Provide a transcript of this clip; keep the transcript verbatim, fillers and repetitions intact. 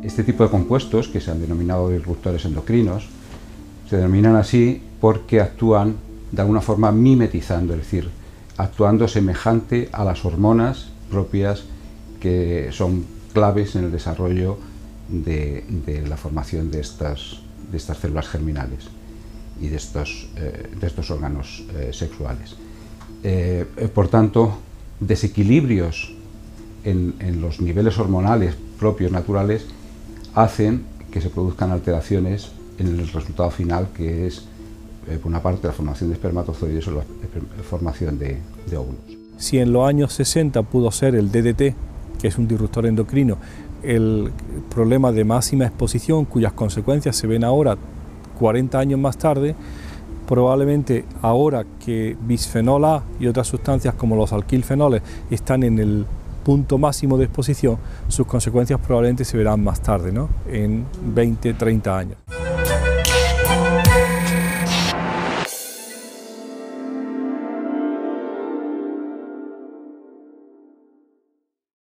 Este tipo de compuestos, que se han denominado disruptores endocrinos, se denominan así porque actúan de alguna forma mimetizando, es decir, actuando semejante a las hormonas propias que son claves en el desarrollo de, de la formación de estas, de estas células germinales y de estos, eh, de estos órganos eh, sexuales. Eh, por tanto, desequilibrios en, en los niveles hormonales propios naturales hacen que se produzcan alteraciones en el resultado final, que es, eh, por una parte, la formación de espermatozoides o la formación de, de óvulos. Si en los años sesenta pudo ser el D D T, que es un disruptor endocrino, el problema de máxima exposición, cuyas consecuencias se ven ahora, cuarenta años más tarde, probablemente ahora que bisfenol A y otras sustancias como los alquilfenoles están en el punto máximo de exposición, sus consecuencias probablemente se verán más tarde, ¿no? En veinte, treinta años.